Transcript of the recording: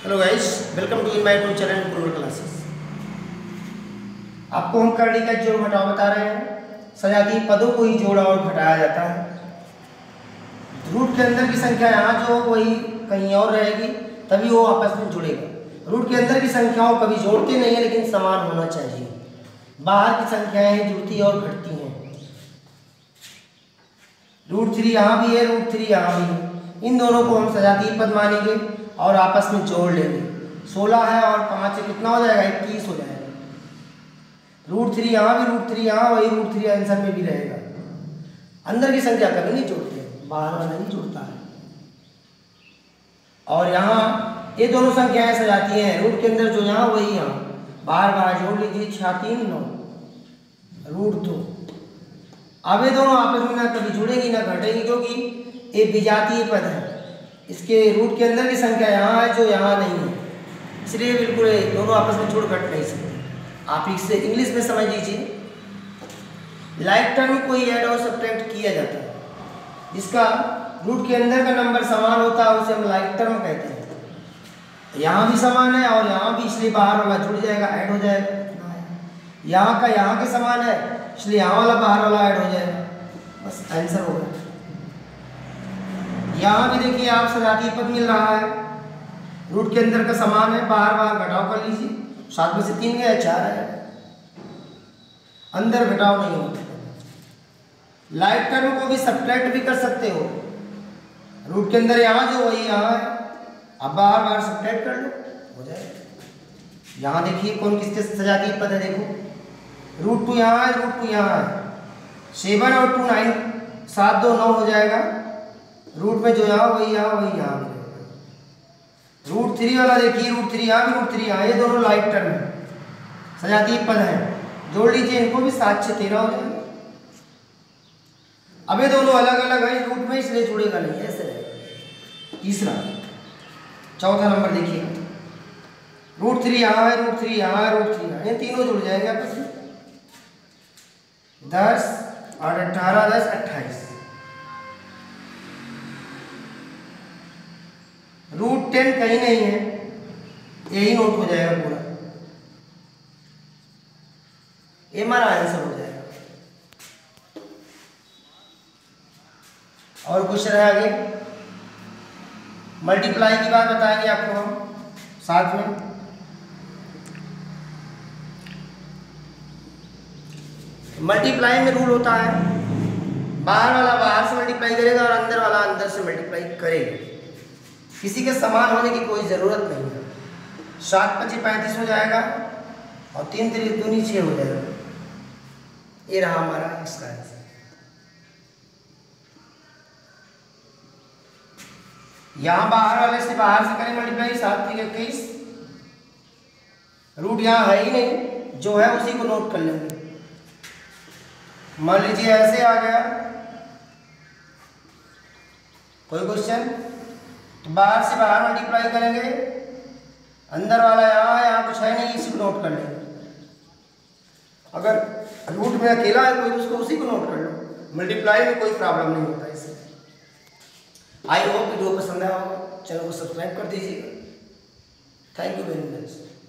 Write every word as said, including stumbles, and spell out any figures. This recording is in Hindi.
Hello guys, welcome to my YouTube channel Gurukul classes. आपको हम करणी का जोड़ घटाव बता रहे हैं। सजातीय पदों को ही जोड़ा और घटाया जाता है। रूट के अंदर की संख्या यहाँ जो वही कहीं और रहेगी, तभी वो आपस में जुड़ेगा। रूट के अंदर की संख्याओं कभी जोड़ते नहीं है, लेकिन समान होना चाहिए। बाहर की संख्याएं ही जुड़ती और घटती हैं। रूट थ्री यहाँ भी है, रूट थ्री यहाँ भी है। इन दोनों को हम सजातीय पद मानेंगे और आपस में जोड़ लेंगे। सोलह है और पाँच से कितना हो जाएगा? इक्कीस हो जाएगा। रूट थ्री यहाँ भी, रूट थ्री यहाँ, वही रूट थ्री आंसर में भी रहेगा। अंदर की संख्या कभी नहीं जोड़ते, बाहर वाला नहीं जोड़ता है। और यहाँ ये दोनों संख्याएं सजाती हैं। रूट के अंदर जो यहाँ वही यहाँ, बाहर बाहर जोड़ लीजिए। छः तीन नौ, रूट दो। अब ये दोनों आपस में ना कभी जुड़ेगी ना घटेगी, क्योंकि ये विजातीय पद है। इसके रूट के अंदर की संख्या यहाँ है जो यहाँ नहीं है, इसलिए बिल्कुल दोनों आपस में जुड़ घट नहीं सकते। आप इसे इंग्लिश में समझ लीजिए। लाइक टर्म में कोई ऐड और सब्ट्रैक्ट किया जाता है, जिसका रूट के अंदर का नंबर समान होता है, उसे हम लाइक टर्म कहते हैं। यहाँ भी समान है और यहाँ भी, इसलिए बाहर वाला जुड़ जाएगा, ऐड हो जाएगा। यहाँ का यहाँ के समान है, इसलिए यहाँ वाला बाहर वाला ऐड हो जाएगा। बस आंसर होगा। यहाँ भी देखिए आप सजातीय पद मिल रहा है, रूट के अंदर का समान है, बाहर बाहर घटाव कर लीजिए। सात में से तीन गया, चार है, अंदर घटाव नहीं होता। लाइक टर्म को भी सब्ट्रैक्ट भी कर सकते हो। रूट के अंदर यहाँ जो वही यहाँ है, अब बाहर बाहर सब्ट्रैक्ट कर लो, हो जाएगा। यहाँ देखिए कौन किसके सजातीय पद है, देखो रूट टू यहाँ है, रूट टू यहाँ है। सेवन और टू नाइन, सात दो नौ हो जाएगा। रूट में जो यहाँ वही यहाँ वही यहाँ भी रहेगा। रूट थ्री वाला देखिए, रूट थ्री यहाँ भी, रूट थ्री यहाँ, ये दोनों लाइक टर्म है, सजातीय पद है। जोड़ लीजिए इनको भी, सात छः तेरह हो जाएगा। अब ये दोनों अलग अलग है रूट में, इसलिए जुड़ेगा नहीं, ऐसे रहेगा। तीसरा चौथा नंबर देखिए, रूट थ्री यहाँ है, रूट थ्री यहाँ है, रूट थ्री यहाँ, ये तीनों जुड़ जाएंगे आपस में। दस और अठारह, दस अट्ठाईस। रूट टेन कहीं नहीं है, यही नोट हो जाएगा पूरा, ये हमारा आंसर हो जाएगा। और क्वेश्चन है आगे, मल्टीप्लाई की बात बताएंगे आपको हम साथ में। मल्टीप्लाई में रूल होता है, बाहर वाला बाहर से मल्टीप्लाई करेगा और अंदर वाला अंदर से मल्टीप्लाई करेगा। किसी के समान होने की कोई ज़रूरत नहीं है। सात पच्चीस पैंतीस हो जाएगा और तीन तीन दूनी छः हो जाएगा। ये रहा हमारा इसका आंसर। यहाँ बाहर वाले से बाहर से करें मल्टीप्लाई, सात तीन इक्कीस। रूट यहाँ है ही नहीं, जो है उसी को नोट कर लेंगे। मान लीजिए ऐसे आ गया कोई क्वेश्चन, तो बाहर से बाहर मल्टीप्लाई करेंगे, अंदर वाला यहाँ है, यहाँ कुछ है नहीं, इसी को नोट कर लेंगे। अगर रूट में अकेला है कोई, तो उसको उसी को नोट कर लो। मल्टीप्लाई में कोई प्रॉब्लम नहीं होता इससे। आई होप वीडियो पसंद आया होगा, चैनल को सब्सक्राइब कर दीजिएगा। Thank you very much.